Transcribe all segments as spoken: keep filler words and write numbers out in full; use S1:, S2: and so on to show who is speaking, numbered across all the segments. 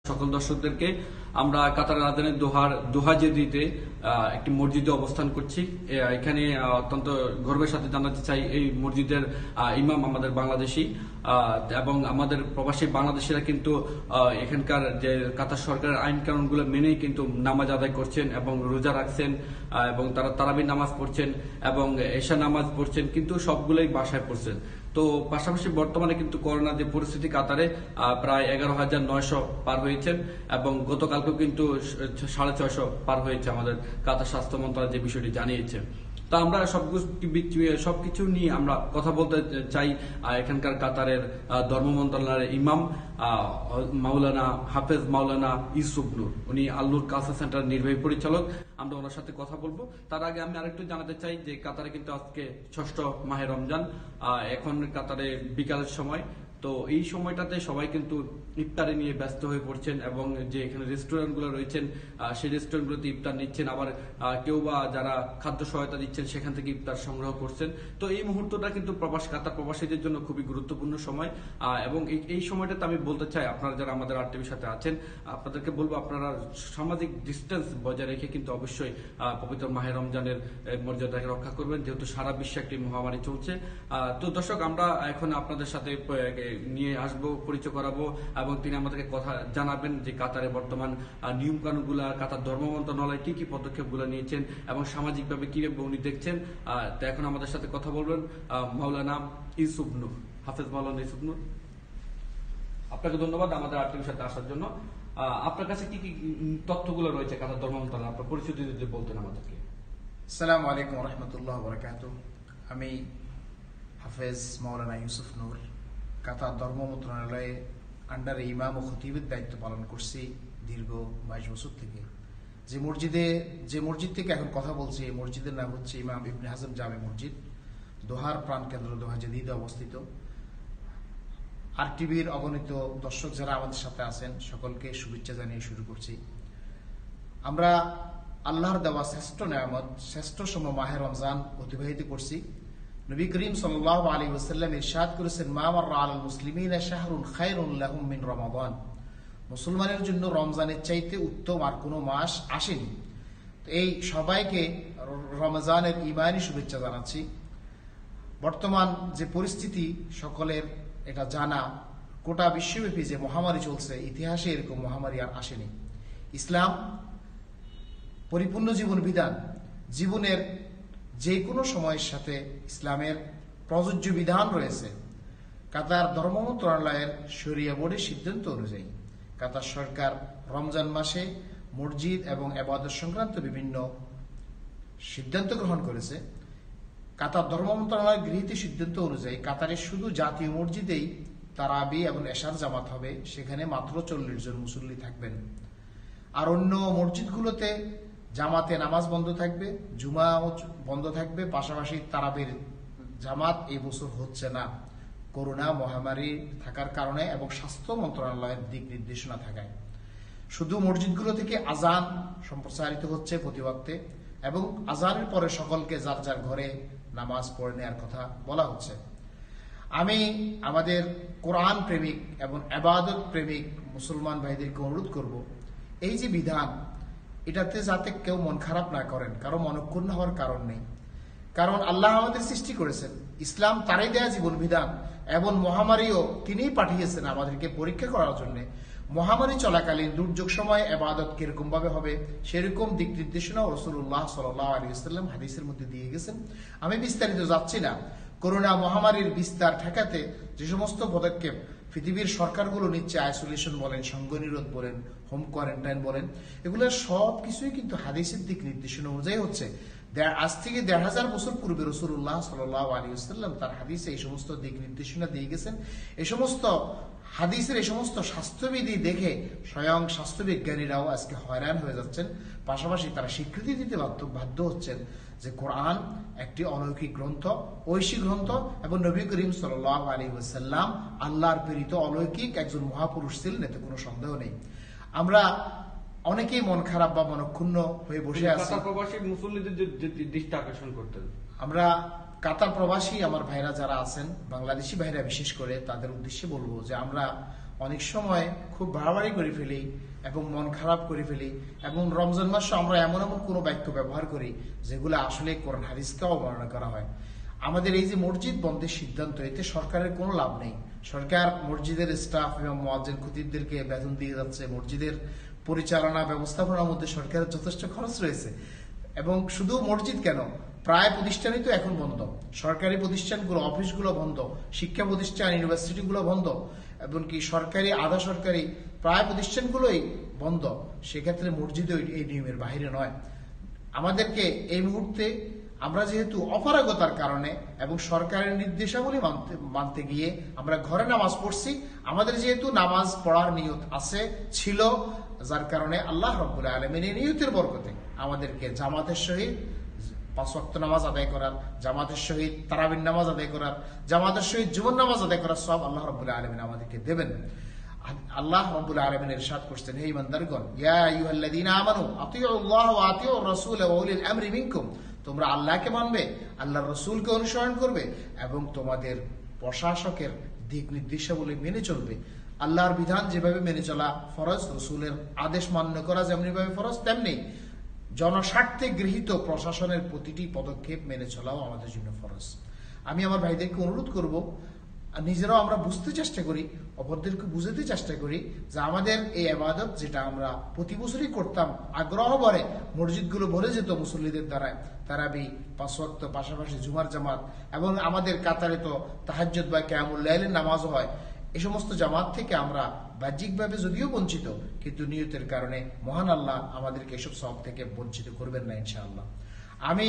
S1: সকল দর্শকদেরকে আমরা কাতার রাজধানীর দোহার দোহা জেদিতে একটি মসজিদে অবস্থান করছি। এখানে অত্যন্ত গর্বের সাথে জানাতে চাই এই মসজিদের ইমাম আমাদের বাংলাদেশি এবং আমাদের প্রবাসী বাংলাদেশিরা কিন্তু এখানকার যে কাতার সরকারের আইন কানুনগুলো মেনেই কিন্তু নামাজ আদায় করছেন এবং রোজা রাখছেন এবং তারা তারাবির নামাজ পড়ছেন এবং এশা নামাজ পড়ছেন, কিন্তু সবগুলোই বাসায় পড়ছেন। তো পাশাপাশি বর্তমানে কিন্তু করোনা যে পরিস্থিতি কাতারে প্রায় এগারো হাজার নয়শো পার হয়েছেন এবং গতকালকেও কিন্তু সাড়ে ছয়শো পার হয়েছে আমাদের কাতার স্বাস্থ্য মন্ত্রণালয় যে বিষয়টি জানিয়েছে। তো আমরা সবকিছু নিয়ে আমরা কথা বলতে চাই এখানকার কাতারের ধর্ম মন্ত্রণালয়ের ইমাম মাওলানা হাফেজ মাওলানা ইউসুফ নূর, উনি আল্লুর কালচার সেন্টার নির্বাহী পরিচালক। আমরা ওনার সাথে কথা বলবো। তার আগে আমি আরেকটু জানাতে চাই যে কাতারে কিন্তু আজকে ষষ্ঠ মাহে রমজান, এখন কাতারে বিকালের সময়। তো এই সময়টাতে সবাই কিন্তু ইফতারে নিয়ে ব্যস্ত হয়ে পড়ছেন এবং যে এখানে রেস্টুরেন্ট গুলো রয়েছেন সেই রেস্টুরেন্ট গুলোতে ইফতার নিচ্ছেন, আবার কেউ বা যারা খাদ্য সহায়তা দিচ্ছেন সেখান থেকে ইফতার সংগ্রহ করছেন। তো এই মুহূর্তটা কিন্তু প্রবাস কাতার প্রবাসীদের জন্য খুবই গুরুত্বপূর্ণ সময় এবং এই সময়টাতে আমি বলতে চাই আপনারা যারা আমাদের আর টিভির সাথে আছেন আপনাদেরকে বলবো আপনারা সামাজিক ডিস্টেন্স বজায় রেখে কিন্তু অবশ্যই পবিত্র মাহে রমজানের মর্যাদাকে রক্ষা করবেন, যেহেতু সারা বিশ্বে একটি মহামারী চলছে। তো দর্শক, আমরা এখন আপনাদের সাথে নিয়ে আসবো, পরিচয় করাবো এবং তিনি আমাদেরকে কথা জানাবেন যে কাতারে বর্তমান নিয়ম কানুনগুলা, কাতার ধর্ম মন্ত্রণালয় কি কি পদক্ষেপগুলো নিয়েছেন এবং সামাজিকভাবে কিভাবে উনি দেখছেন। তো এখন আমাদের সাথে কথা বলবেন মাওলানা ইউসুফ নূর, হাফেজ মাওলানা ইউসুফ নূর। আপনাকে ধন্যবাদ আমাদের আর টিভির সাথে আসার জন্য। আপনার কাছে কি কি তথ্যগুলো রয়েছে কাতার ধর্ম মন্ত্রণালয়, আপনার পরিচিতি যদি বলতেন আমাদেরকে।
S2: আসসালামু আলাইকুম ওয়া রাহমাতুল্লাহি ওয়া বারাকাতুহু। আমি হাফেজ মাওলানা ইউসুফ নূর কাতার ধর্ম মন্ত্রণালয়ে আন্ডারে ইমাম ও খতিবের দায়িত্ব পালন করছি দীর্ঘ বাইশ বছর থেকে। যে মসজিদে যে মসজিদ থেকে এখন কথা বলছি এই মসজিদের নাম হচ্ছে ইমাম ইবনে হাজম জামে মসজিদ, দোহার প্রাণকেন্দ্র দোহা জেদিদে অবস্থিত। আর টিভির অগণিত দর্শক যারা আমাদের সাথে আছেন সকলকে শুভেচ্ছা জানিয়ে শুরু করছি। আমরা আল্লাহর দেওয়া শ্রেষ্ঠ নেয়ামত শ্রেষ্ঠ সময় মাহে রমজান অতিবাহিত করছি। নবী করিম সাল্লাল্লাহু আলাইহি ওয়াসাল্লাম ইরশাদ করেছেন, মা মাররা আলাল মুসলিমিনা শাহরুন খায়রুন লাহুম মিন রমাদান। মুসলমানের জন্য রমজানের চাইতে উত্তম আর কোনো মাস আসেনি। এই সবাইকে রমজানের ঈমানি শুভেচ্ছা জানাচ্ছি। বর্তমান যে পরিস্থিতি সকলের এটা জানা, গোটা বিশ্বব্যাপী যে মহামারী চলছে, ইতিহাসে এরকম মহামারী আর আসেনি। ইসলাম পরিপূর্ণ জীবন বিধান, জীবনের যে কোনো সময়ের সাথে ইসলামের প্রযোজ্য বিধান রয়েছে। কাতার ধর্ম মন্ত্রণালয়ের শরিয়া বোর্ডের সিদ্ধান্ত অনুযায়ী কাতার সরকার রমজান মাসে মসজিদ এবং ইবাদত সংক্রান্ত বিভিন্ন সিদ্ধান্ত গ্রহণ করেছে। কাতার ধর্ম মন্ত্রণালয়ের গৃহীত সিদ্ধান্ত অনুযায়ী কাতারের শুধু জাতীয় মসজিদেই তারাবি এবং এশার জামাত হবে, সেখানে মাত্র চল্লিশ জন মুসল্লি থাকবেন। আর অন্য মসজিদগুলোতে জামাতে নামাজ বন্ধ থাকবে, জুমা বন্ধ থাকবে। পাশাপাশি তারাবির জামাত এই বছর হচ্ছে না করোনা মহামারী থাকার কারণে এবং স্বাস্থ্য মন্ত্রণালয়ের দিক নির্দেশনা থাকায়। শুধু মসজিদগুলো থেকে আজান সম্প্রচারিত হচ্ছে প্রতি ওয়াক্তে এবং আজানের পরে সকলকে যার যার ঘরে নামাজ পড়ে নেওয়ার কথা বলা হচ্ছে। আমি আমাদের কোরআন প্রেমিক এবং ইবাদত প্রেমিক মুসলমান ভাইদেরকে অনুরোধ করব, এই যে বিধান এটাতে যাতে কেউ মন খারাপ না করেন, কারো মনক্ষুণ্ণ হওয়ার কারণ নেই। কারণ আল্লাহ আমাদের সৃষ্টি করেছেন, ইসলাম তারই দেয়া জীবন বিধান এবং মহামারীও তিনিই পাঠিয়েছেন আমাদেরকে পরীক্ষা করার জন্য। মহামারী চলাকালীন দুর্যোগ সময় ইবাদত কিরকম ভাবে হবে সেরকম দিক নির্দেশনা রাসূলুল্লাহ সাল্লাল্লাহু আলাইহি ওয়াসাল্লাম হাদিসের মধ্যে দিয়ে গেছেন। আমি বিস্তারিত যাচ্ছি না। করোনা মহামারীর বিস্তার ঠেকাতে যে সমস্ত পদক্ষেপ পৃথিবীর সরকারগুলো নিচ্ছে, আইসোলেশন বলেন, সংঘনিরোধ বলেন, হোম কোয়ারেন্টাইন বলেন, এগুলো সব কিছুই কিন্তু হাদিসের দিক নির্দেশনা অনুযায়ী হচ্ছে। আজ থেকে দেড় হাজার বছর পূর্বে রাসূলুল্লাহ সাল্লাল্লাহু আলাইহি ওয়াসাল্লাম তার হাদিসে এই সমস্ত দিক নির্দেশনা দিয়ে গেছেন। এই সমস্ত হাদিসের এই সমস্ত স্বাস্থ্যবিধি দেখে স্বয়ং স্বাস্থ্যবিজ্ঞানীরাও আজকে হয়রান হয়ে যাচ্ছেন। পাশাপাশি তারা স্বীকৃতি দিতে বাধ্য বাধ্য হচ্ছেন যে কোরআন একটি অলৌকিক গ্রন্থ, ঐশী গ্রন্থ এবং নবী করিম সাল্লাল্লাহু আলাইহি ওয়াসাল্লাম আল্লাহর প্রেরিত অলৌকিক একজন মহাপুরুষ ছিলেন, এতে কোনো সন্দেহ নেই। আমরা অনেকেই মন খারাপ বা মনক্ষুণ্ণ হয়ে বসে আছি। আমরা কাতার প্রবাসী আমার ভাইরা যারা আছেন, বাংলাদেশি ভাইরা বিশেষ করে, তাদের উদ্দেশ্যে বলবো যে আমরা অনেক সময় খুব বাড়াবাড়ি করে ফেলি এবং মন খারাপ করে ফেলি, এবং রমজান মাসে আমরা এমন এমন কোনো বাক্য ব্যবহার করি যেগুলো আসলে কোরআন হাদিসকে অবমাননা করা হয়। আমাদের এই যে মসজিদ বন্ধের সিদ্ধান্ত, এতে সরকারের কোনো লাভ নেই। সরকার মসজিদের স্টাফ এবং মুয়াজ্জিন খতিবদেরকে বেতন দিয়ে যাচ্ছে, মসজিদের পরিচালনা ব্যবস্থাপনার মধ্যে সরকারের যথেষ্ট খরচ রয়েছে। এবং শুধু মসজিদ কেন, প্রায় প্রতিষ্ঠানই তো এখন বন্ধ। সরকারি প্রতিষ্ঠানগুলো, অফিসগুলো বন্ধ, শিক্ষা প্রতিষ্ঠান, ইউনিভার্সিটিগুলো বন্ধ, এমনকি সরকারি আধা সরকারি প্রায় প্রতিষ্ঠানগুলোই বন্ধ। সেক্ষেত্রে মসজিদও এই নিয়মের বাইরে নয়। আমাদেরকে এই মুহূর্তে আমরা যেহেতু অপারগতার কারণে এবং সরকারের নির্দেশাবলী মানতে মানতে গিয়ে আমরা ঘরে নামাজ পড়ছি, আমাদের যেহেতু নামাজ পড়ার নিয়ত আছে ছিল, যার কারণে আল্লাহ রাব্বুল আলামিন এই নিয়তের বরকতে আমাদেরকে জামাতের সহিত পাঁচ ওয়াক্ত নামাজ আদায় করার, জামাতের সহিত তারাবির নামাজ আদায় করার, জামাতের সহিত জীবন নামাজ আদায় করার সব আল্লাহ রাব্বুল আলামিন আমাদেরকে দেবেন। আল্লাহ রাব্বুল আলামিন ইরশাদ করছেন, হে ঈমানদারগণ, ইয়া আইয়ুহাল্লাযীনা আমানু আতিউল্লাহ ওয়া আতিউর রাসূল ওয়া উলিল আমরি মিনকুম, তোমরা আল্লাহকে মানবে, আল্লাহর রাসূলকে অনুসরণ করবে এবং তোমাদের প্রশাসকের দিক নির্দেশাবলী মেনে চলবে। আল্লাহর বিধান যেভাবে মেনে চলা ফরজ, রাসূলের আদেশ মান্য করা যেমনি ভাবে ফরজ, তেমনি জনস্বার্থে গৃহীত প্রশাসনের প্রতিটি পদক্ষেপ মেনে চলাও আমাদের জন্য ফরজ। আমি আমার ভাইদেরকে অনুরোধ করব, নিজেরাও আমরা বুঝতে চেষ্টা করি, অপরদেরকে বুঝাতে চেষ্টা করি যে আমাদের এই ইবাদত যেটা আমরা প্রতি বছরই করতাম, আগ্রহ ভরে মসজিদগুলো ভরে যেত মুসল্লিদের দ্বারায়, তারাবি, পাঁচ ওয়াক্ত, পাশাপাশি জুমার জামাত, এবং আমাদের কাতারে তো তাহাজ্জুদ বা কিয়ামুল লাইলের নামাজও হয়। এই সমস্ত জামাত থেকে আমরা বাহ্যিকভাবে যদিও বঞ্চিত, কিন্তু নিয়তের কারণে মহান আল্লাহ আমাদেরকে এসব সব থেকে বঞ্চিত করবেন না ইনশাআল্লাহ। আমি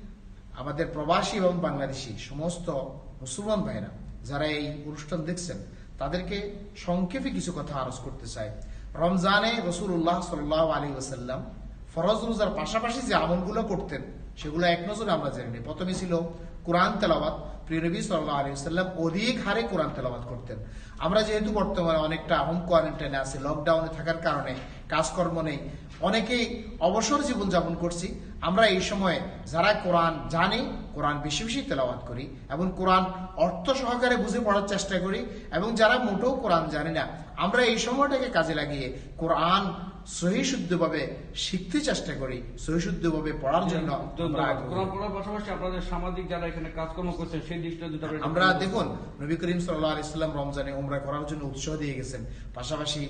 S2: আমাদের প্রবাসী এবং বাংলাদেশি সমস্ত মুসলমান ভাইরা যারা এই অনুষ্ঠান দেখছেন, তাদেরকে সংক্ষেপে কিছু কথা আরজ করতে চাই। রমজানে রাসূলুল্লাহ সাল্লাল্লাহু আলাইহি ওয়াসাল্লাম ফরজ রোজার পাশাপাশি যে আমলগুলো করতেন সেগুলো এক নজরে আমরা জেনে নিই। প্রথমে ছিল কোরআন তেলাওয়াত। প্রিয় নবী সাল্লাল্লাহু আলাইহি ওয়াসাল্লাম অধিক হারে কোরআন তেলাওয়াত করতেন। আমরা যেহেতু বর্তমানে অনেকটা হোম কোয়ারেন্টাইনে আছি, লকডাউনে থাকার কারণে কাজকর্ম নেই, অনেকেই অবসর জীবন যাপন করছি, আমরা এই সময়ে যারা কোরআন জানি কোরআন বেশি বেশি তেলাওয়াত করি এবং কোরআন অর্থ সহকারে বুঝে পড়ার চেষ্টা করি, এবং যারা মোটেও কোরআন জানি না, আমরা এই সময়টাকে কাজে লাগিয়ে কোরআন সহি শুদ্ধভাবে শিখতে চেষ্টা করি, সহি শুদ্ধভাবে পড়ার জন্য
S1: কোরআন পড়ার পাশাপাশি আপনাদের সামাজিক যারা এখানে কাজকর্ম করছেন সেই দিকটা যদি
S2: আমরা দেখুন, নবী করিম সাল্লাল্লাহু আলাইহি ওয়াসাল্লাম রমজানে উমরা করার জন্য উৎসাহ দিয়ে গেছেন। পাশাপাশি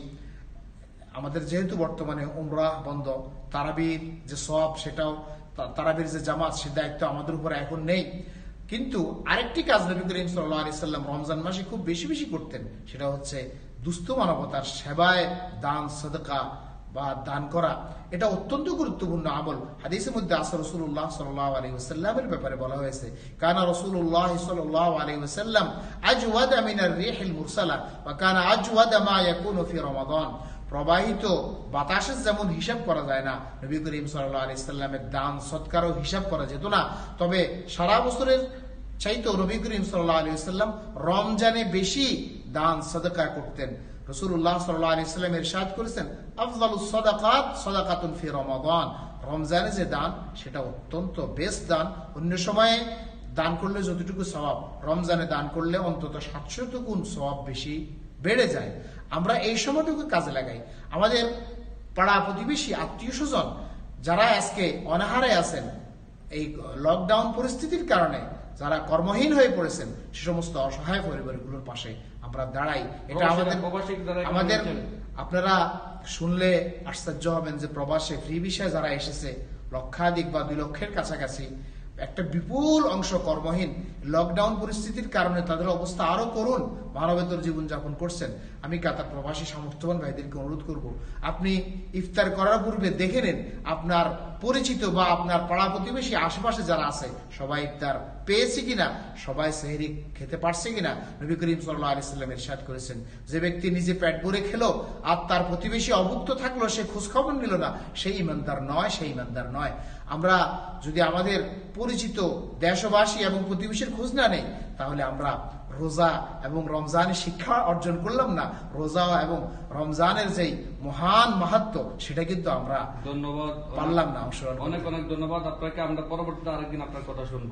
S2: আমাদের যেহেতু বর্তমানে উমরা বন্ধ, তারাবির যে সওয়াব সেটাও, তারাবির যে জামাত সে দায়িত্ব আমাদের উপর এখন নেই, কিন্তু আরেকটি কাজ নবী করিম সাল্লাল্লাহু আলাইহি ওয়াসাল্লাম রমজান মাসে খুব বেশি বেশি করতেন, সেটা হচ্ছে দুস্থ মানবতার সেবায় দান, সাদকা বা দান করা। এটা অত্যন্ত গুরুত্বপূর্ণ আমল। হাদিসের মধ্যে আছে রাসূলুল্লাহ সাল্লাল্লাহু আলাইহি ওয়াসাল্লামের ব্যাপারে বলা হয়েছে, কানা রাসূলুল্লাহ সাল্লাল্লাহু আলাইহি ওয়াসাল্লাম আজওয়াদা মিনার রিহিল মুরসালা ওয়া কানা আজওয়াদা মা ইয়াকুনু ফি রমাদান। প্রবাহিত বাতাসের যেমন হিসাব করা যায় না, নবী করিম সাল্লাল্লাহু আলাইহি ওয়াসাল্লামের দান সৎকারও হিসাব করা যেত না। তবে সারা বছরের চাইতেও নবী করিম সাল্লাল্লাহু আলাইহি ওয়াসাল্লাম রমজানে বেশি দান সাদকা করতেন। রাসূলুল্লাহ সাল্লাল্লাহু আলাইহি ওয়াসাল্লাম ইরশাদ করেছেন, আফযালুস সাদাকাত সাদাকাতুন ফি রমাদান। রমজানে যে দান সেটা অত্যন্ত বেস্ট দান। অন্য সময়ে দান করলে যতটুকু সওয়াব, রমজানে দান করলে অন্তত সাতশত গুণ সওয়াব বেশি বেড়ে যায়। আমরা এই সময়টুকু কাজে লাগাই। আমাদের পাড়া প্রতিবেশী, আত্মীয় স্বজন যারা আজকে অনাহারে আছেন, এই লকডাউন পরিস্থিতির কারণে যারা কর্মহীন হয়ে পড়েছেন, সে সমস্ত অসহায় পরিবারগুলোর পাশে আমরা দাঁড়াই। এটা আমাদের আমাদের আপনারা শুনলে আশ্চর্য হবেন যে প্রবাসে ফ্রি ভিসায় যারা এসেছে লক্ষাধিক বা দুই লক্ষের কাছাকাছি, একটা বিপুল অংশ কর্মহীন। লকডাউন পরিস্থিতির কারণে তাদের অবস্থা আরো করুণ, মানবেতর জীবন যাপন করছেন। আমি কাতার প্রবাসী সামর্থ্যবান ভাইদেরকে অনুরোধ করব, আপনি ইফতার করার পূর্বে দেখে নেন আপনার পরিচিত বা আপনার পাড়া প্রতিবেশী আশেপাশে যারা আছে সবাই ইফতার পেয়েছে কিনা, সবাই সেহরি খেতে পারছে কিনা। নবী করিম সাল্লাল্লাহু আলাইহি ওয়াসাল্লাম ইরশাদ করেছেন, যে ব্যক্তি নিজে পেট ভরে খেলো আর তার প্রতিবেশী অভুক্ত থাকলো, সে খোঁজখবর নিল না, সেই ইমানদার নয়, সেই ইমানদার নয়। আমরা যদি আমাদের পরিচিত দেশবাসী এবং প্রতিবেশীর খোঁজ না নেই, তাহলে আমরা রোজা এবং রমজানের শিক্ষা অর্জন করলাম না। রোজা এবং রমজানের যেই মহান মাহাত্ম সেটা কিন্তু আমরা
S1: ধন্যবাদ
S2: পারলাম না অংশগ্রহণ।
S1: অনেক অনেক ধন্যবাদ আপনাকে। আমরা পরবর্তীতে আরেকদিন আপনার কথা শুনবো।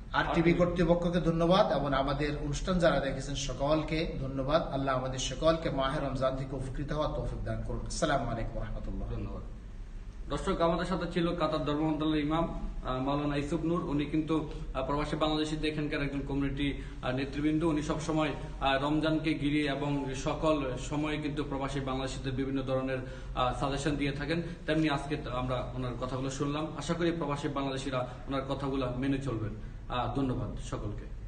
S2: আর টিভি কর্তৃপক্ষকে ধন্যবাদ এবং আমাদের অনুষ্ঠান যারা দেখেছেন সকলকে ধন্যবাদ। আল্লাহ আমাদের সকলকে মাহে রমজান থেকে উপকৃত হওয়ার তৌফিক দান করুন। আসসালামু আলাইকুম ওয়া রাহমাতুল্লাহ।
S1: ধন্যবাদ। দর্শক, আমাদের সাথে ছিল কাতার ধর্ম মন্ত্রণালয়ের ইমাম মাওলানা ইউসুফ নূর। উনি কিন্তু আহ, প্রবাসী বাংলাদেশিদের এখানকার একজন কমিউনিটি আহ, নেতৃবৃন্দ। উনি সবসময় আহ, রমজানকে ঘিরে এবং সকল সময়ে কিন্তু প্রবাসী বাংলাদেশিদের বিভিন্ন ধরনের সাজেশন দিয়ে থাকেন। তেমনি আজকে আমরা ওনার কথাগুলো শুনলাম। আশা করি প্রবাসী বাংলাদেশিরা ওনার কথাগুলো মেনে চলবেন। আহ, ধন্যবাদ সকলকে।